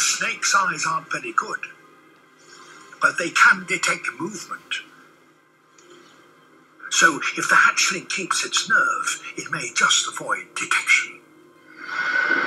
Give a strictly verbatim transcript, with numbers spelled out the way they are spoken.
snake's eyes aren't very good, but they can detect movement. So if the hatchling keeps its nerve, it may just avoid detection.